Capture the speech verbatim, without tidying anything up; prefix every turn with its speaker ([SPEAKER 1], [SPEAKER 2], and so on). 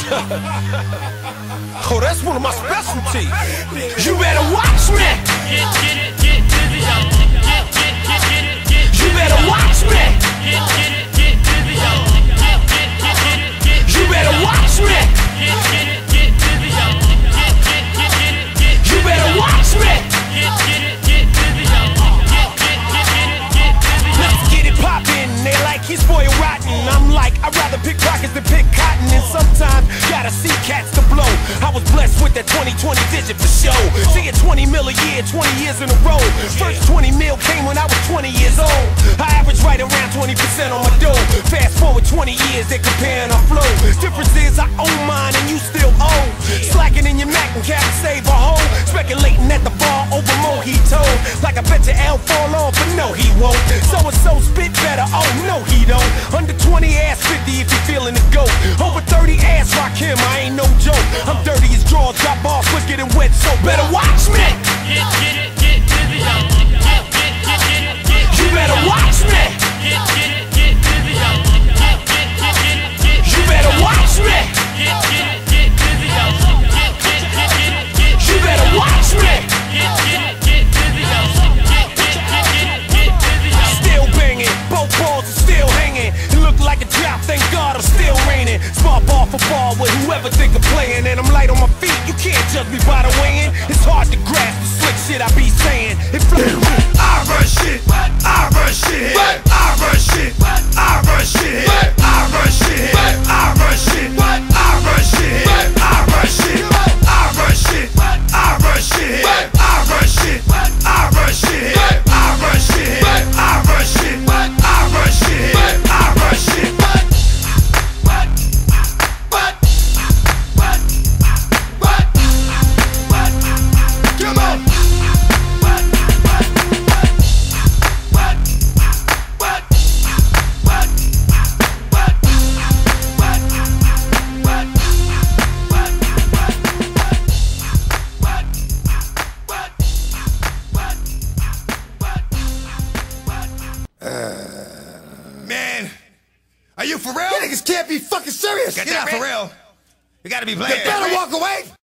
[SPEAKER 1] Oh, that's one of my specialties. You better watch me.
[SPEAKER 2] Get, get it, get busy, y'all. Get, get, get, get it, get
[SPEAKER 1] You better watch me.
[SPEAKER 2] Get, get it, get busy, y'all. Get, get, get, get it, get
[SPEAKER 1] You better watch me.
[SPEAKER 2] Get, get it, get busy, y'all. Get, get, get, get it, get
[SPEAKER 1] You better watch me.
[SPEAKER 2] Get, get it, get busy, y'all. Get, get, get, get it, get busy, y'all.
[SPEAKER 1] Let's get it poppin'. They like he's spoiled rotten. I'm like, I'd rather pick pockets than pick cotton. And sometimes gotta see cats to blow. I was blessed with that twenty twenty vision for show. See it twenty mil a year, twenty years in a row. First twenty mil came when I was twenty years old. I average right around twenty percent on my dough. Fast forward twenty years, they're comparing our flow. Difference is I own mine and you still owe. Slacking in your Mac and can't save a hoe. Speculating at the bar over mojito. Like I bet your L fall off, but no he won't. So and so spit better, oh no he don't. Under twenty ass fifty if you feeling the goat. Over thirty ass rock him, I ain't no joke. I'm dirty as drawers, drop balls quicker than wet soap. Better watch me.
[SPEAKER 2] Get, get it, get busy, y'all. Get, get, get, get it, get
[SPEAKER 1] You better watch me.
[SPEAKER 2] Get, get it, get busy, y'all. Get, get, get, get it, get
[SPEAKER 1] You better watch me.
[SPEAKER 2] Get, get it, get busy, y'all. Get, get, get, get it, get
[SPEAKER 1] You better watch me.
[SPEAKER 2] Get, get it, get busy, y'all. Get, get, get, get it, get busy, y'all.
[SPEAKER 1] Still banging, both balls are still hanging. It look like a drought, thank God I'm still raining. Smart ball for ball with whoever think of playing. And I'm light on my feet, you can't judge me by the weighing. It's hard to grasp the slick shit I be saying. It I run shit, I run shit, I run shit, I run shit, I run shit, I run shit, I run shit, I run shit, I run shit, I run shit, I run shit, I run shit, I run shit, I run shit, I run shit, I run shit. What? What? What? What? What? Come on. What? What? What? What? What? What? What? What?
[SPEAKER 3] Man, are you for real?
[SPEAKER 4] You niggas can't be fucking serious.
[SPEAKER 3] Get
[SPEAKER 4] You're
[SPEAKER 3] that
[SPEAKER 4] not
[SPEAKER 3] for real. You gotta be playing.
[SPEAKER 4] You better walk away.